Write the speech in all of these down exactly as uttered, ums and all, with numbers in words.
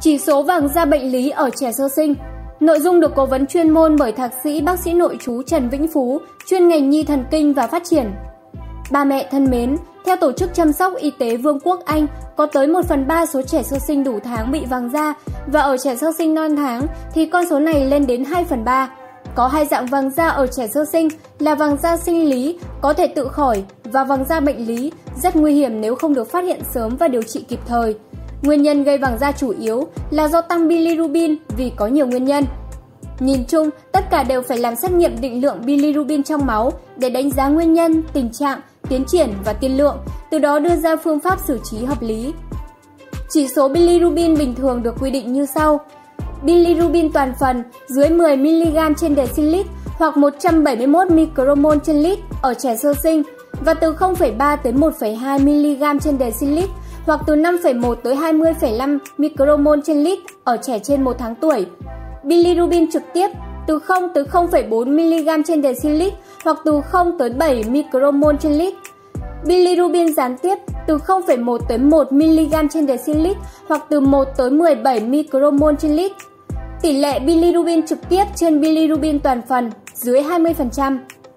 Chỉ số vàng da bệnh lý ở trẻ sơ sinh. Nội dung được cố vấn chuyên môn bởi Thạc sĩ bác sĩ nội trú Trần Vĩnh Phú, chuyên ngành nhi thần kinh và phát triển. Ba mẹ thân mến, theo Tổ chức Chăm sóc Y tế Vương quốc Anh, có tới một phần ba số trẻ sơ sinh đủ tháng bị vàng da, và ở trẻ sơ sinh non tháng thì con số này lên đến hai phần ba. Có hai dạng vàng da ở trẻ sơ sinh là vàng da sinh lý, có thể tự khỏi, và vàng da bệnh lý, rất nguy hiểm nếu không được phát hiện sớm và điều trị kịp thời. Nguyên nhân gây vàng da chủ yếu là do tăng bilirubin vì có nhiều nguyên nhân. Nhìn chung, tất cả đều phải làm xét nghiệm định lượng bilirubin trong máu để đánh giá nguyên nhân, tình trạng, tiến triển và tiên lượng, từ đó đưa ra phương pháp xử trí hợp lý. Chỉ số bilirubin bình thường được quy định như sau. Bilirubin toàn phần dưới mười mi-li-gam trên decilit hoặc một trăm bảy mươi mốt micromol trên lít ở trẻ sơ sinh và từ không phẩy ba tới một phẩy hai mi-li-gam trên decilit hoặc từ năm phẩy một tới hai mươi phẩy năm micromol trên lít ở trẻ trên một tháng tuổi. Bilirubin trực tiếp từ không tới không phẩy bốn mi-li-gam trên decilit hoặc từ không tới bảy micromol trên lít. Bilirubin gián tiếp từ không phẩy một tới một mi-li-gam trên decilit hoặc từ một tới mười bảy micromol trên lít. Tỷ lệ bilirubin trực tiếp trên bilirubin toàn phần dưới hai mươi phần trăm.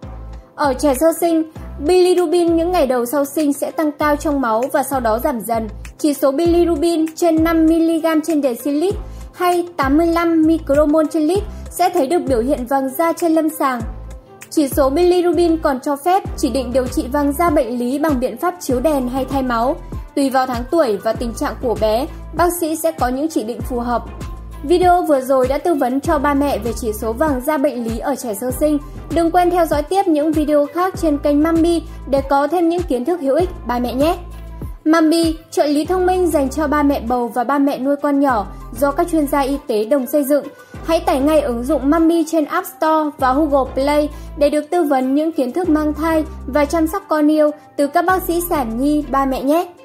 Ở trẻ sơ sinh, bilirubin những ngày đầu sau sinh sẽ tăng cao trong máu và sau đó giảm dần. Chỉ số bilirubin trên năm mi-li-gam trên decilit hay tám mươi lăm micromol trên lít sẽ thấy được biểu hiện vàng da trên lâm sàng. Chỉ số bilirubin còn cho phép chỉ định điều trị vàng da bệnh lý bằng biện pháp chiếu đèn hay thay máu. Tùy vào tháng tuổi và tình trạng của bé, bác sĩ sẽ có những chỉ định phù hợp. Video vừa rồi đã tư vấn cho ba mẹ về chỉ số vàng da bệnh lý ở trẻ sơ sinh. Đừng quên theo dõi tiếp những video khác trên kênh Mummy để có thêm những kiến thức hữu ích ba mẹ nhé. Mummy, trợ lý thông minh dành cho ba mẹ bầu và ba mẹ nuôi con nhỏ do các chuyên gia y tế đồng xây dựng. Hãy tải ngay ứng dụng Mummy trên App Store và Google Play để được tư vấn những kiến thức mang thai và chăm sóc con yêu từ các bác sĩ sản nhi ba mẹ nhé.